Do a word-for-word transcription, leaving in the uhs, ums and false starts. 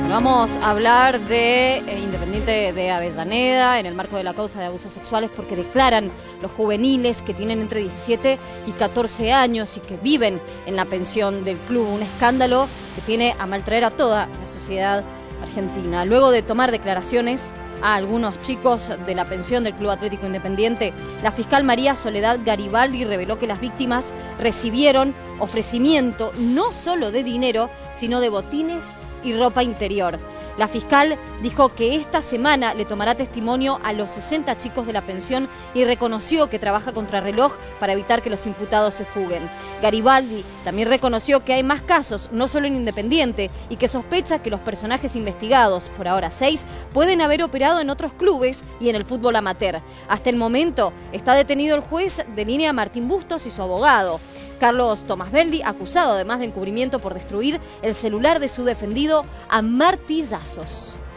Vamos a hablar de eh, Independiente de Avellaneda en el marco de la causa de abusos sexuales, porque declaran los juveniles que tienen entre diecisiete y catorce años y que viven en la pensión del club. Un escándalo que tiene a maltraer a toda la sociedad argentina. Luego de tomar declaraciones a algunos chicos de la pensión del Club Atlético Independiente, la fiscal María Soledad Garibaldi reveló que las víctimas recibieron ofrecimiento no solo de dinero, sino de botines y ropa interior. La fiscal dijo que esta semana le tomará testimonio a los sesenta chicos de la pensión y reconoció que trabaja contrarreloj para evitar que los imputados se fuguen. Garibaldi también reconoció que hay más casos, no solo en Independiente, y que sospecha que los personajes investigados, por ahora seis, pueden haber operado en otros clubes y en el fútbol amateur. Hasta el momento está detenido el juez de línea Martín Bustos y su abogado, Carlos Tomasbelli, acusado además de encubrimiento por destruir el celular de su defendido a martillazos.